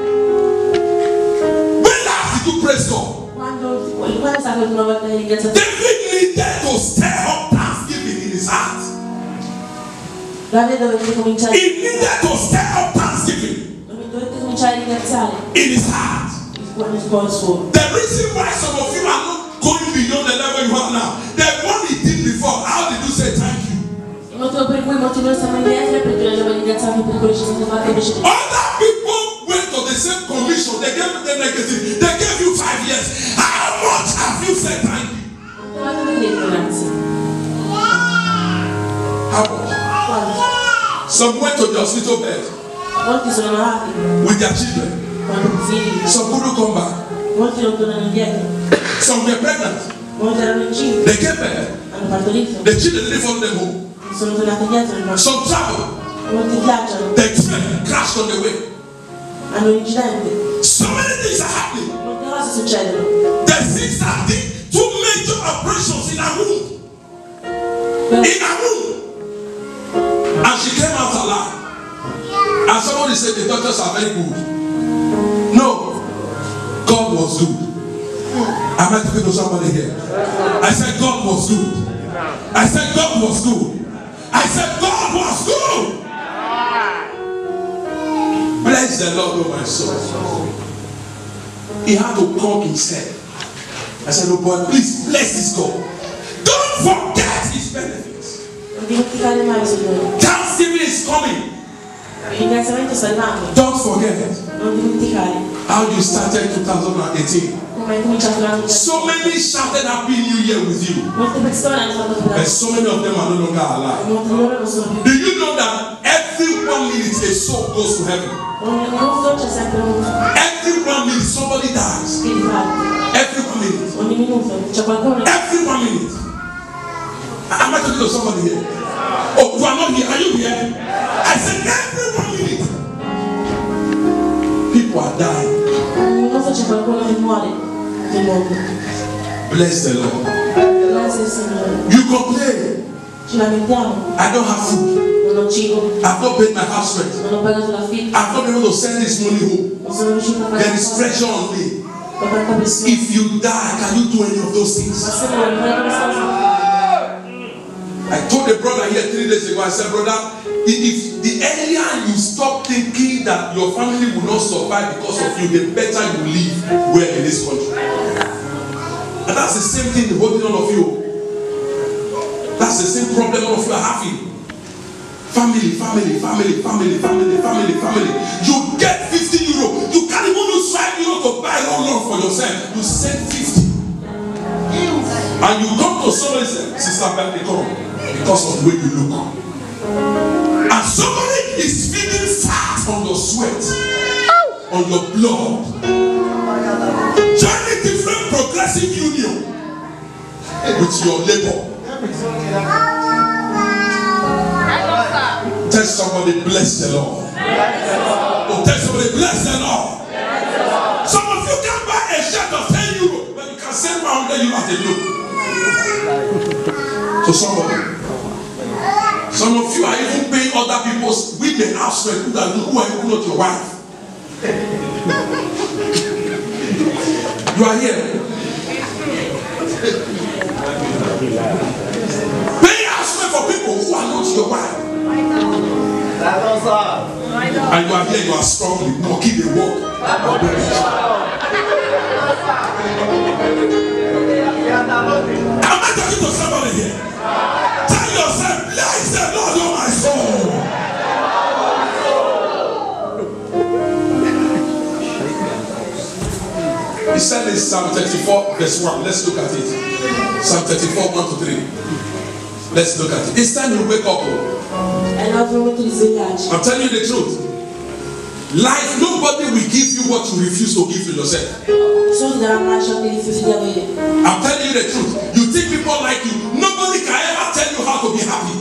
When last did you praise God? David needed to stir up thanksgiving in his heart. He needed to stir up thanksgiving in his heart. The reason why some of you are not going beyond the level you are now, the one he did before, how did you say thank you? Other people went to the same commission, they gave them negative, they gave you five years. How much have you said thank you? How much? Some went to the hospital bed with their children. Some couldn't come back. Some were pregnant. They came back. The children didn't follow them home. Some traveled. The train crashed on the way. So many things are happening. The sister did two major operations in her womb. In her womb. And she came out alive. And somebody said the doctors are very good. No. God was good. Am I talking to somebody here? I said God was good. I said God was good. I said God was good. Bless the Lord, oh my soul. He had to conk himself. I said, oh boy, please bless this God. Don't forget his benefits. Thanksgiving is coming. Don't forget how you started twenty eighteen. So many shouted Happy New Year with you, but so many of them are no longer alive. Do you know that every one minute a soul goes to heaven? Every one minute somebody dies. Every one minute. Ogni minuto c'è qualcuno. Every one minute. Am I talking to somebody here? Oh, you are not here. Are you here? I said every one minute. People are dying. Ogni minuto c'è qualcuno che muore nel mondo. Bless the Lord. Grazie Signore. You complain. Ci lamentiamo. I don't have food. Non ho cibo. I've not paid my house rent. Non ho pagato l'affitto. I've not been able to send this money home. Non sono riuscito a There pagare. is pressure on me. Ho tanta pressione. If you die, can you do any of those Ma things? se muori, non è questa cosa. I told a brother here three days ago, I said, brother, if the earlier you stop thinking that your family will not survive because of you, the better you live well in this country. And that's the same thing holding all of you. That's the same problem all of you are having. Family, family, family, family, family, family, family. You get fifty euro. You can't even use five euro to buy long long for yourself. You send fifty. And you come to somebody and say, Sister Becky, come because of the way you look. And somebody is feeding fat on your sweat, on your blood. Join a different progressive union with your labor. Tell somebody, bless the Lord. Oh, tell somebody, bless the Lord. Some of you can buy a shirt of ten euro, but you can send one hundred euro as a loan. So somebody, some of you are even paying other people's women house rent who are who are even not your wife. You are here. Pay house rent for people who are not your wife. And you are here, you are struggling, mocking the work. Am I talking to somebody here? Tell yourself, bless the Lord, oh my soul. He said in Psalm thirty-four, verse one. Let's look at it. Psalm thirty-four, one to three. Let's look at it. It's time you wake up. I'm telling you the truth. Life, nobody will give you what you refuse to give to yourself. I'm telling you the truth. You think people like you, nobody can ever tell you how to be happy.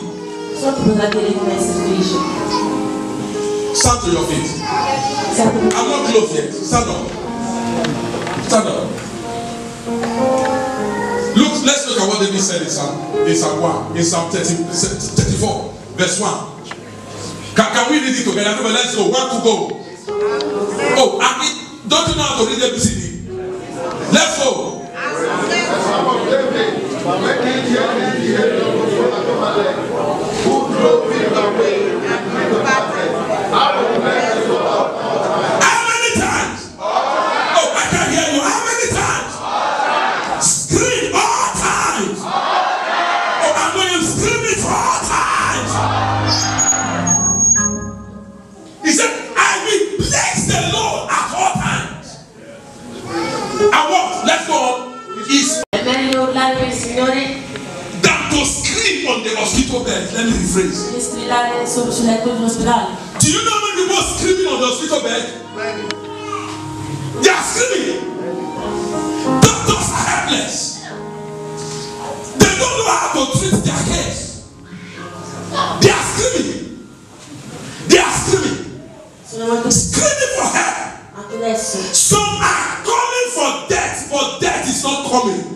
Stand to your feet. I'm not close yet. Stand up. Stand up. Look, let's look at what David said in Psalm, in Psalm one, in Psalm thirty, thirty-four, verse one. Can, can we read it together? Come on, let's go. One to go. Oh, I mean, don't you know how to read A B C D? Let's go. How many times? Oh, I can hear you. How many times? Scream all times. Oh, I'm going to scream it for all times. He said, I will bless the Lord at all times. And what? Let's go on. Is than to scream on the hospital bed. Let me rephrase. Do you know how many people screaming on the hospital bed? They are screaming. Doctors are helpless. They don't know how to treat their case. They are screaming. They are screaming. Screaming for help. Some are calling for death, but death is not coming.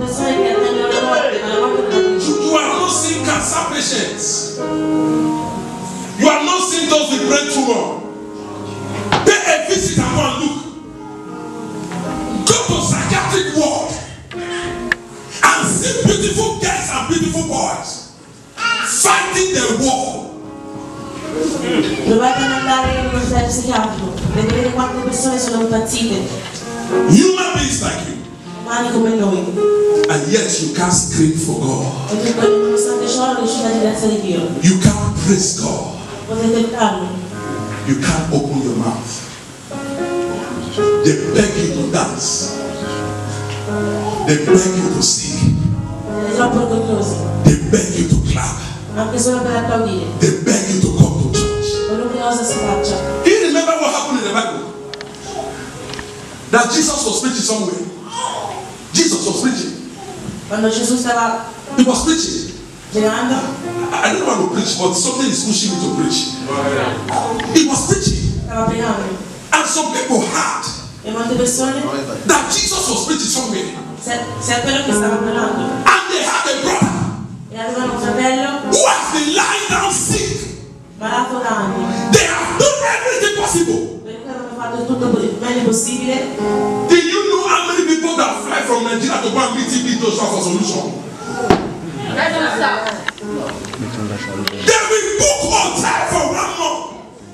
You, you are not seeing cancer patients. You are not seeing those with brain tumor. Pay a visit and go and look. Go to psychiatric ward and see beautiful girls and beautiful boys fighting the war. Dovete andare in un psichiatrico, vedere quante persone sono impazzite. Human beings like you. Umani come noi. And yet you can't scream for God. E dunque nonostante ciò non riuscite a ringraziare Dio. You can't praise God. Potete farlo. You can't open your mouth. They beg you to dance. They beg you to sing. Siete troppo orgogliosi. They beg you to clap. Anche solo per applaudire. They beg you to come to church. Qualunque cosa si faccia. Do you remember what happened in the Bible? That Jesus was preaching somewhere. Jesus was preaching. Quando Gesù stava He was preaching. pregando, I don't want to preach, but something is pushing me to preach. He was preaching. stava pregando. And some people heard E molte persone that Jesus was preaching somewhere. se, se è quello che stava parlando. And they had a brother E avevano un fratello who has been lying down sick. malato da anni. They have done everything possible. Per cui avevano fatto tutto il meglio possibile. Do you know how many people that fly from Nigeria to go and meet T B Joshua for solution? They will book hotel for one month.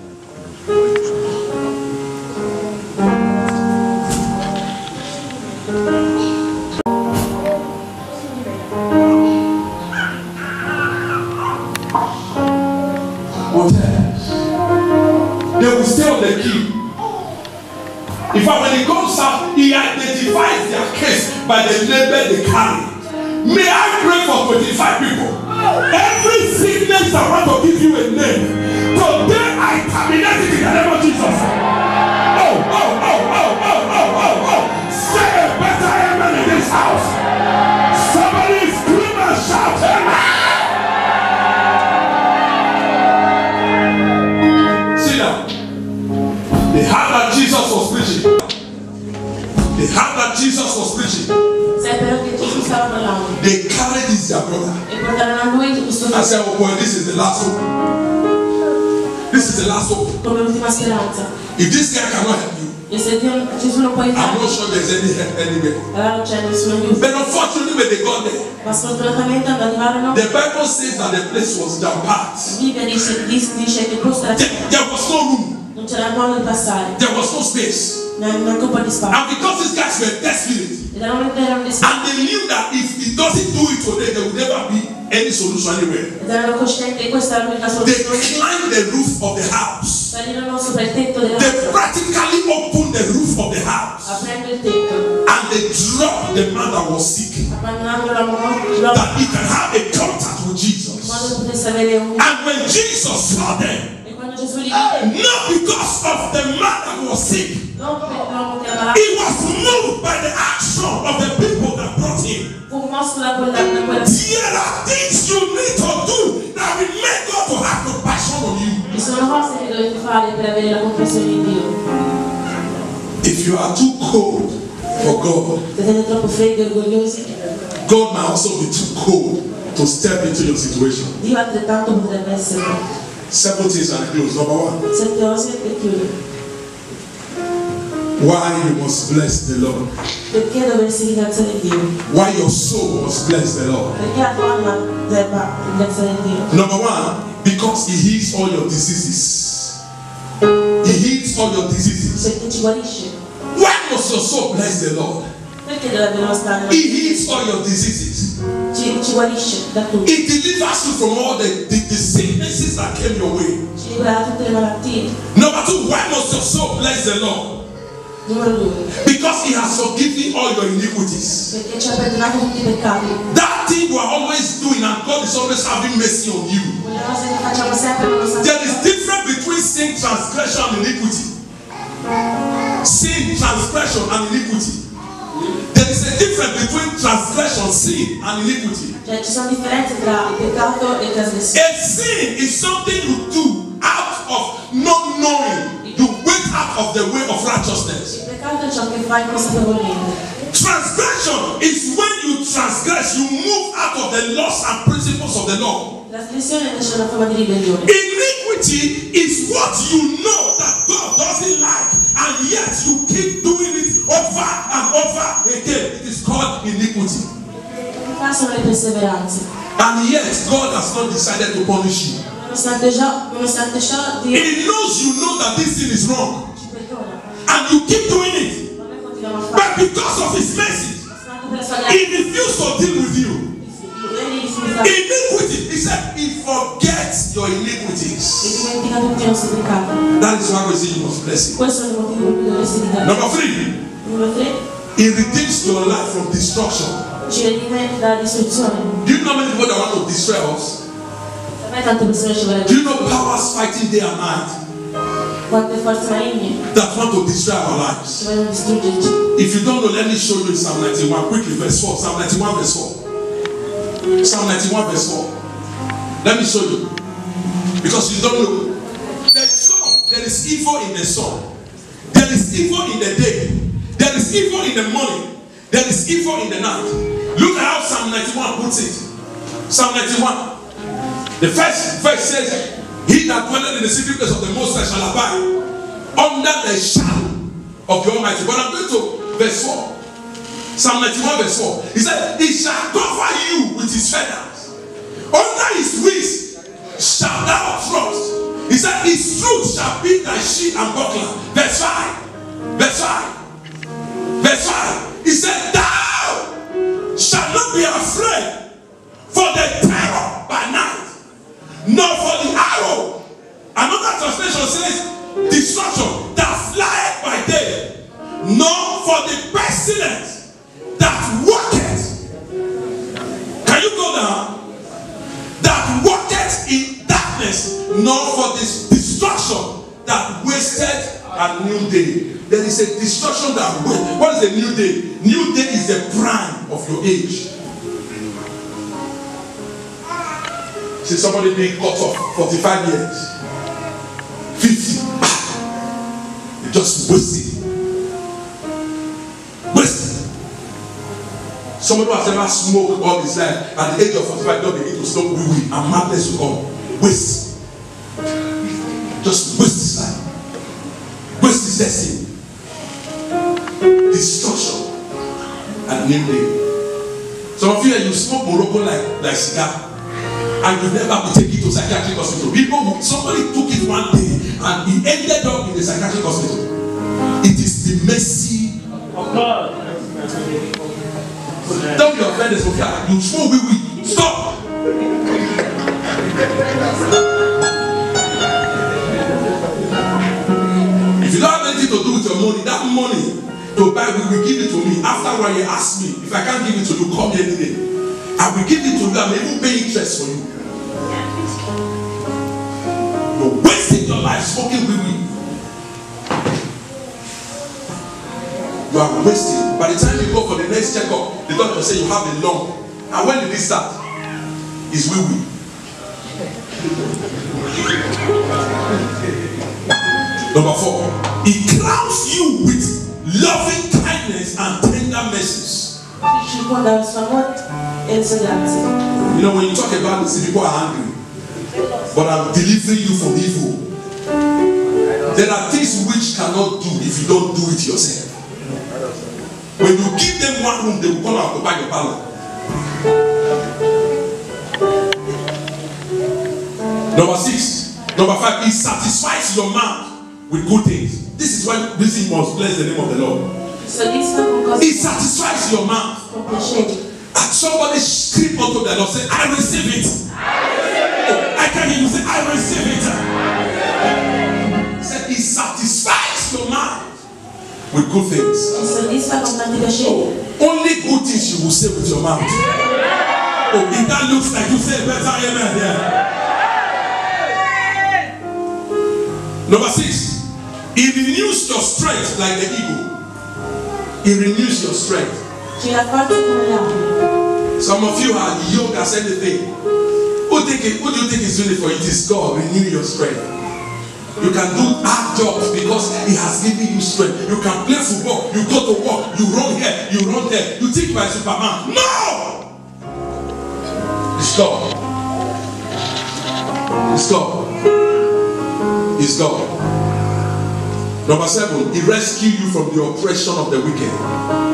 Hotels. They will stay on the quay. In fact, when he comes out, he identifies their case by the label they carry. May I pray for twenty-five people? Every sickness I want to give you a name. Today I terminate it in the name of Jesus. Oh, oh, oh, oh, oh, oh, oh, oh. Say a better amen in this house. Somebody scream and shout amen. Sit down. They heard that Jesus was preaching. They heard that Jesus was preaching. Seppero che Gesù stava parlando. They carried this their brother. E portarono a lui questo I said, oh boy, this is the last hope. This is the last hope. come l'ultima speranza. If this guy cannot help you, E se Dio, Gesù non può I'm aiutarti, not sure there's any help anywhere. allora non c'è nessuno aiuto. But unfortunately, when they got there, Ma sfortunatamente quando arrivarono, the Bible says that the place was jam-packed. la Bibbia dice, dice che il posto era There, there was no room. non c'era modo di passare, There was no space. neanche un po' di spazio. And because these guys were desperate, Ed era un erano desperati. and they knew that if he doesn't do it today, there will never be any solution anywhere. Ed erano coscienti che questa era l'unica They soluzione. climbed the roof of the house. Salirono sopra il tetto della They casa, practically opened the roof of the house. aprendo il tetto, And they dropped the man that was sick. abbandonando la morte, That he can have a contact with in Jesus. modo che potesse avere un... And when Jesus saw them, E quando Gesù li vide, not because of the man that was sick, non per l'uomo che era malato, he was moved by the action of the people that brought him. fu mosso da quella, da quella... There are things you need to do that will make God to have compassion on you. Ci sono cose che dovete fare per avere la compassione di Dio. If you are too cold for God, Se siete troppo freddi e orgogliosi, God might also be too cold to step into your situation. Dio altrettanto potrebbe essere. Several things and I close. Number one, Sette cose e chiudo. why you must bless the Lord. Perché dovresti ringraziare Dio? Why your soul must bless the Lord. Perché la tua anima debba ringraziare Dio? Number one, because He heals all your diseases. He heals all your diseases. Perché ci guarisce. Why must your soul bless the Lord? Perché dovrebbe la nostra anima? He heals all your diseases. Ci, ci guarisce da tutto. He delivers you from all the, the, the sicknesses that came your way. Ci libera da tutte le malattie. Number two, why must your soul bless the Lord? Numero due. Because He has forgiven all your iniquities. Perché ci ha perdonato tutti i peccati. That thing you are always doing, and God is always having mercy on you. Quelle cose che facciamo sempre nonostante. There is difference between sin, transgression, and iniquity. Sin, transgression, and iniquity. There is a difference between transgression, sin, and iniquity. Cioè ci sono differenze tra il peccato e il trasgressione. A sin is something you do out of not knowing. You went out of the way of righteousness. Il peccato è ciò che fai inconsapevolmente. Transgression is when you transgress, you move out of the laws and principles of the law. Trasgressione invece è una forma di ribellione. Iniquity is what you know that God doesn't like, and yet you keep doing it over and over again. It is called iniquity. Qua sono le perseveranze. And yet God has not decided to punish you. Nonostante ciò, nonostante ciò Dio He knows you know that this thing is wrong, ci perdona. and you keep doing it. Ma noi continuiamo a But farlo. because of His mercy, Nonostante per la sua He grazia, refused to deal with you. Lui rifiuta e Iniquity, He said, He forgets your iniquities. dimentica tutti i nostri peccati. That is why we say you must bless Him. Questo è il motivo per cui dovresti ringraziare. Number three, Numero tre, He redeems your life from destruction. ci redime dalla distruzione. Do you know many people that want to destroy us? A me tante persone ci Do vorrebbero. you know powers fighting day and night? Quante forze maligne that want to destroy our lives. che vogliono distruggerci. If you don't know, let me show you in Psalm ninety-one quickly, verse four. Psalm ninety-one, verse four. Psalm ninety-one, verse four. Let me show you. Because you don't know. There's some, there is evil in the sun. There is evil in the day. There is evil in the morning. There is evil in the night. Look at how Psalm ninety-one puts it. Psalm ninety-one. The first verse says, he that dwelleth in the secret place of the Most High shall abide under the shadow of the Almighty. But I'm going to verse four. Psalm ninety-one, verse four. He said, he shall cover you with his feathers. Under his wings shall thou trust. He said, his truth shall be thy shield and buckler. Verse five. Verse five. Verse five. He said, thou shalt not be afraid for the terror by night, nor for the arrow. Another translation says, destruction that flieth by day, nor for the pestilence that walketh. Can you go down? That walketh in darkness, nor for this destruction that wasted a new day. There is a destruction that waste. What is a new day? New day is the prime of your age. See somebody being cut off forty-five years, fifty. You just wasted. Wasted. Somebody who has never smoked all his life at the age of forty-five don't begin to smoke wee wee and madness will come. Waste. Just waste his life. Waste his destiny. Destruction and new day. Some of you you smoke Morocco like like cigar. And you never be taken to psychiatric hospital. People, somebody took it one day and he ended up in the psychiatric hospital. It is the mercy of God. Don't be offended, Sophia. You smoke wee wee. Stop. If you don't have anything to do with your money, that money to buy, we will give it to me. After one year, ask me. If I can't give it to you, come here any day. I will give it to you. I may even pay interest for you. You're wasting your life smoking wee wee. You are wasting. By the time you go for the next checkup, the doctor say you have a lung. And when did it start? It's wee wee. Number four, he crowns you with loving kindness and tender mercies. You know, when you talk about this, people are angry. But I'm delivering you from evil. There are things which cannot do if you don't do it yourself. When you give them one room, they will come and occupy your parlor. Number six, number five, he satisfies your mouth with good things. This is why this must bless the name of the Lord. He satisfies your mouth. And somebody scream unto the Lord, say, I receive it. I receive it. Oh, I can hear you say, I receive it. I receive it. He said, he satisfies your mouth with good things. Oh, only good things you will say with your mouth. Oh, if that looks like you say better, amen. Yeah. Number six, he renews your strength like the eagle. He renews your strength. Some of you are young as anything. Who, think it, who do you think is doing it for you? It is God. Renew your strength. You can do hard jobs because He has given you strength. You can play football. You go to work. You run here. You run there. You think you are Superman. No! It's God. It's God. It's God. Number seven, He rescued you from the oppression of the wicked.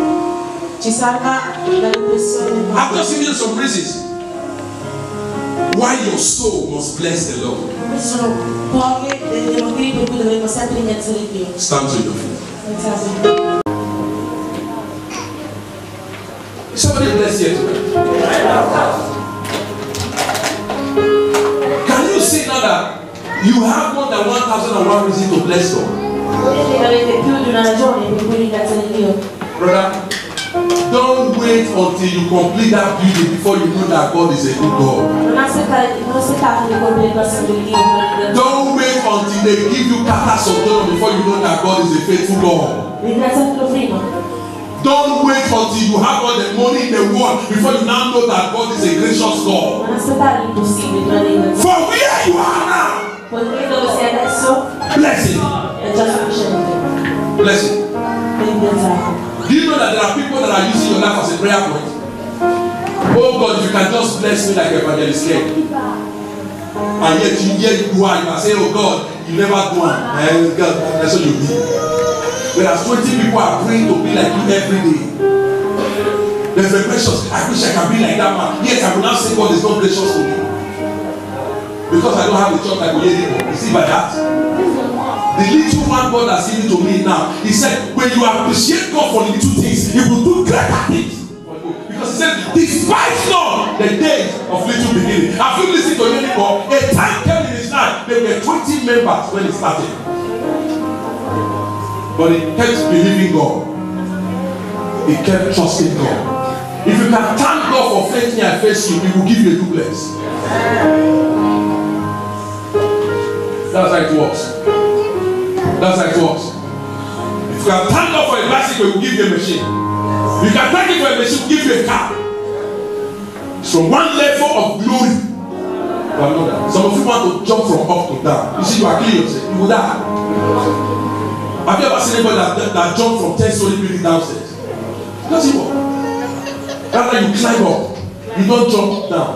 I've just given you some reasons why your soul must bless the Lord. Stand to your feet. Somebody bless you. Can you see now that you have more than one thousand and one reasons to bless God? Brother, don't wait wait until you complete that building before you know that God is a good God. Non aspettare, non aspettate di compiere il vostro obiettivo. Don't wait until they give you carta soldado before you know that God is a faithful God. Ringraziatelo prima. Don't wait until you have all the money in the world before you now know that God is a gracious God. Non aspettare l'impossibile prima di ringraziare. For where you are now, Poiché dove sei adesso blessing, è già sufficiente blessing. per ringraziarti. Do you know that there are people that are using your life as a prayer point? Oh God, if you can just bless me like Evangelist Ken. And yet you hear you do it, you can say, oh God, you never do it. And God, that's what you need. Whereas twenty people are praying to be like you every day. There's a precious. I wish I can be like that man. Yes, I will now say God is not gracious to me. Because I don't have a church I will hear anymore. You see by that? The little one God has given to me now, he said, when you appreciate God for little things, he will do greater things for you. Because he said, despite not the days of little beginning. Have you listened to him before? A time came in his life, there were twenty members when he started. But he kept believing God. He kept trusting God. If you can thank God for faith me and face you, he will give you a duplex. That's how it works. That's how it works. If you can thank God for a bicycle, he will give you a machine. If you can thank him for a machine, he will give you a car. It's from one level of glory to another. Some of you want to jump from up to down. You see, you are killing yourself. You will die. Have you ever seen anybody that, that, that jumped from ten story building downstairs? It doesn't work. Rather you climb up, you don't jump down.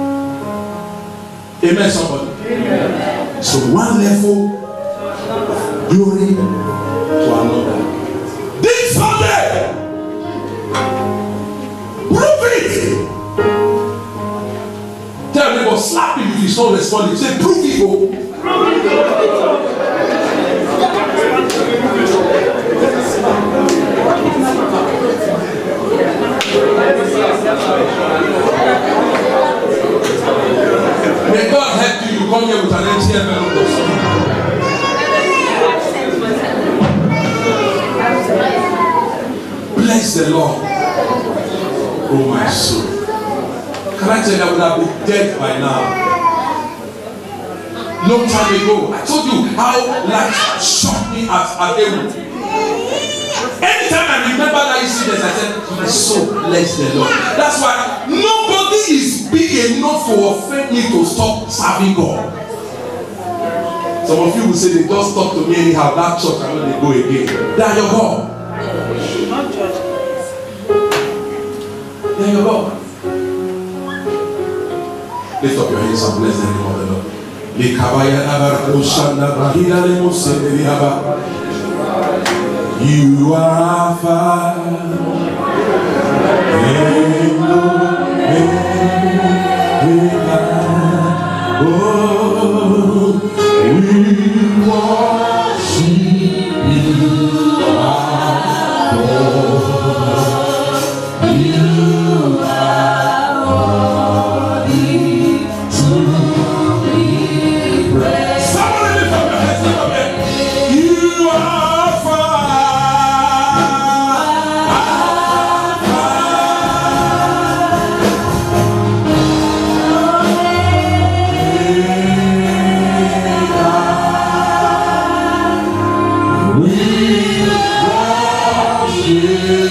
Amen, somebody. Amen. So one level glory to another. This Sunday, prove it. Tell me, but slap him if he's not responding. Say, prove it. Prove it. May God help you. You come here with an empty envelope of something. Bless the Lord, oh my soul. Can I tell you, I would have been dead by now. Long time ago, I told you how life shocked me at at Ewu. Anytime I remember that incident, I said, my soul, bless the Lord. That's why nobody is big enough to offend me to stop serving God. Some of you will say they just talk to me anyhow. That church, I know they go again. They are your God. They are your God. Lift up your hands and bless the name of the Lord. You are Alpha and Omega. Oh, we worship you, our Lord. You are worthy to be praised. Somebody lift up your hands, lift up your hands. You are yeah.